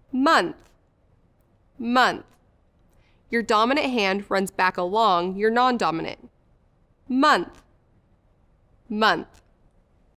month, month. Your dominant hand runs back along your non-dominant. Month, month.